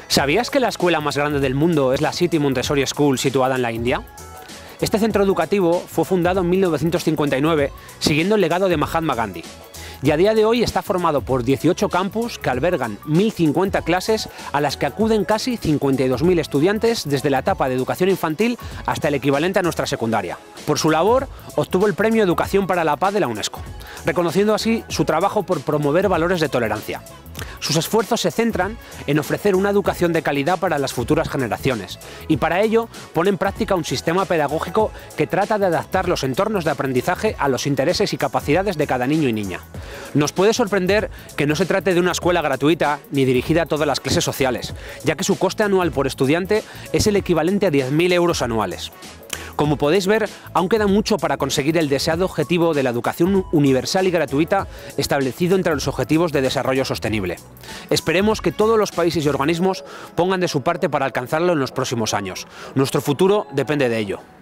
¿Sabías que la escuela más grande del mundo es la City Montessori School, situada en la India? Este centro educativo fue fundado en 1959, siguiendo el legado de Mahatma Gandhi. Y a día de hoy está formado por 18 campus que albergan 1.050 clases a las que acuden casi 52.000 estudiantes desde la etapa de educación infantil hasta el equivalente a nuestra secundaria. Por su labor, obtuvo el Premio Educación para la Paz de la UNESCO, reconociendo así su trabajo por promover valores de tolerancia. Sus esfuerzos se centran en ofrecer una educación de calidad para las futuras generaciones y para ello pone en práctica un sistema pedagógico que trata de adaptar los entornos de aprendizaje a los intereses y capacidades de cada niño y niña. Nos puede sorprender que no se trate de una escuela gratuita ni dirigida a todas las clases sociales, ya que su coste anual por estudiante es el equivalente a 10.000 euros anuales. Como podéis ver, aún queda mucho para conseguir el deseado objetivo de la educación universal y gratuita establecido entre los Objetivos de Desarrollo Sostenible. Esperemos que todos los países y organismos pongan de su parte para alcanzarlo en los próximos años. Nuestro futuro depende de ello.